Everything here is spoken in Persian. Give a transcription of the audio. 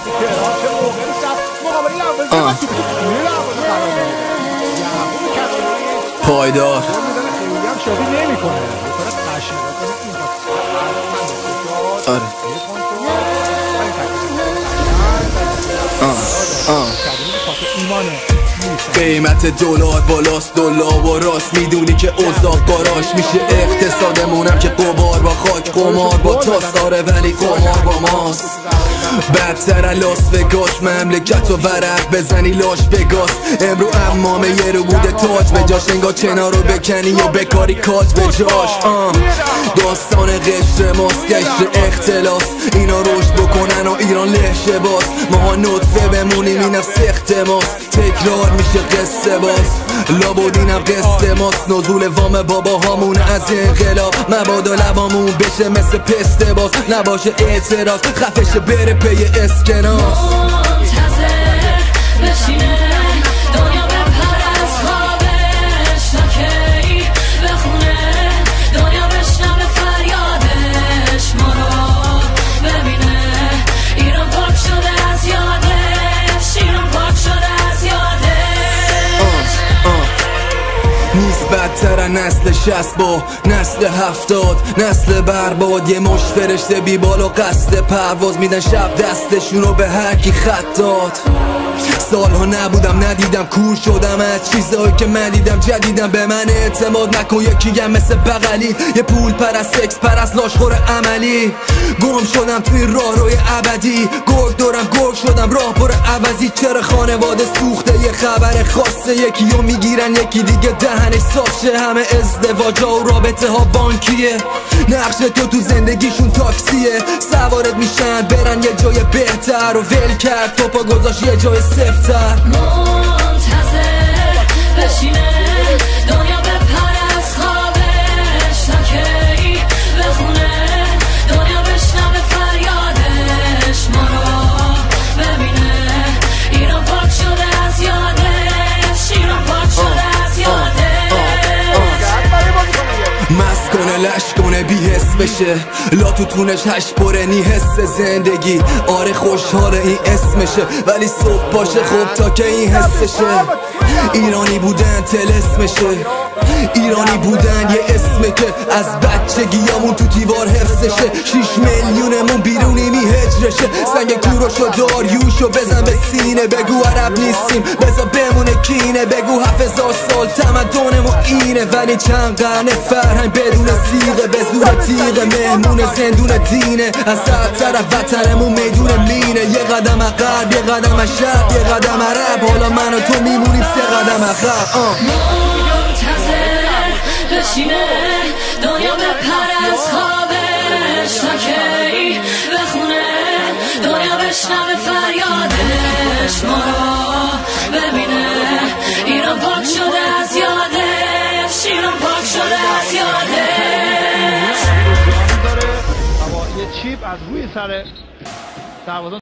پایدار قیمت دلار بالاست، دلار و راست میدونی که اوضاع قاراش میشه. اقتصادمونم که قمار با خاک، قمار با تاستاره ولی قمار با ماست. بدتر لاس وگاس، مملکت و ورق بزنی لاش بگاس. امرو امامه یه رو بوده تاج به جاش، انگار چنا رو بکنی و بکاری کاج به جاش. داستان قشر ماست، قشر اختلاس. اینا رشد بکنن و ایران لهشه باز. ماها نطفه بمونیم این سخت ماست. تکرار میشه قصه باز، لابدینم قصه ماست. نزول وام بابا هامون از انقلاب، مبادا لبامون بشه مثل پسته باز. نباشه اعتراض خفش بره پی اسکناس. منتظر بشینه دنیا بپر از خوابش، تا کی بخونه دنیا بشنوه فریادش. ما رو ببینه ایران پاک شده از یادش، ایران پاک شده از یادش. نیست بدتر نسل 60 با نسل 70، نسل برباد. یه مش فرشته بی بال و قصد پرواز، میدن شب دستشون رو به هر کی خط داد. سالها نبودم ندیدم، کور شدم از چیزهایی که من دیدم. جدیدم به من اعتماد نکن، یکیم مثل بغلی. یه پول پرست سکس پرست لاشخور عملی. گم شدم توی راه روی ابدی، گرگ دارم گرگ شدم راه پر عوضی. چرا خانواده سوخته یه خبر خاصه، یکی رو میگیرن یکی دیگه دهنش صافشه. همه ازدواجا و رابطه ها بانکیه، نقش تو زندگیشون تاکسیه. سوارت میشن برن یه جای بهتر و ول کرد تو پا گذاشت یه جای سفتر. منتظر بشینه دنیا بپر از خوابش، تا کی بخونه دنیا بشنوه فریادش. ما رو ببینه ایران پاک شده از یادش، ایران پاک شده از یادش. مست کنه لش کنه بی حس بشه، لا تو تونش هش پره نی حس زندگی. آره خوشحاله این اسمشه، ولی صبح باشه خب تا که این حسشه. ایرانی بودن طلسمشه، ایرانی بودن یه اسمه که از بچگیامون تو دیوار حفظشه. 6 میلیونمون بیرونی می هجرشه. سنگ کوروشو داریوشو بزن به سینه، بگو عرب نیستیم بزا بمونه کینه. بگو 7000 سال تمدنمون اینه، ولی چند قرن فرهنگ بدون سیغه. به زور تیغه مهمون زندون دینه، از هر طرف وطنمون میدون مینه. یه قدم عقب یه قدم عشق یه قدم عرب، حالا من و تو میمونیم 3 قدم عقب. منتظر بشینه دنیا بپر از خوابش، تا کی بخونه دنیا بشنوه فریادش. ما رو ببینه ایران پاک شده از یادش، ایران پاک شده از یادش. یه چیپ از روی سر دروازه